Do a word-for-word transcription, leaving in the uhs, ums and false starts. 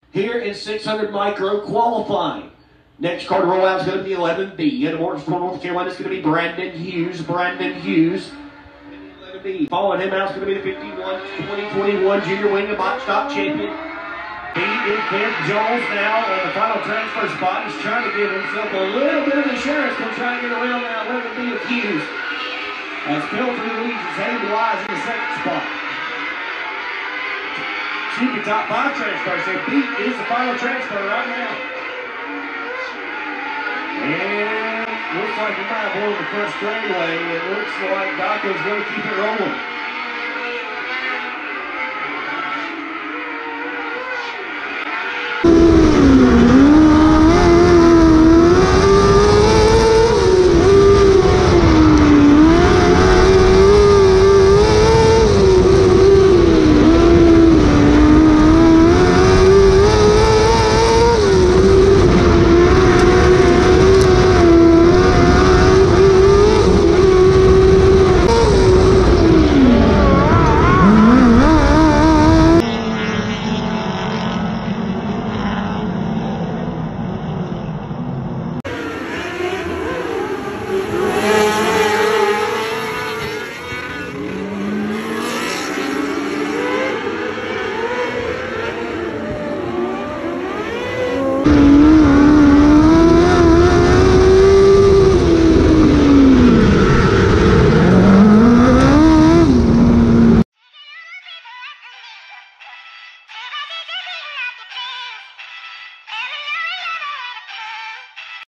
here in six hundred micro qualifying. Next car to roll out is going to be eleven B. Out of Morgansport, North Carolina, it's going to be Brandon Hughes. Brandon Hughes. eleven B. Following him out is going to be the fifty-one twenty twenty-one Junior Wing and Box Stop Champion. Beat in fifth. Jones now on the final transfer spot. He's trying to give himself a little bit of insurance. He'll try to get around now. eleven B of Hughes. As Pelfrey leads his hand lies in the second spot. Should be top five transfer. So Beat is the final transfer right now. And looks like we might have won the first straightaway. It looks like Daco's going to keep it rolling.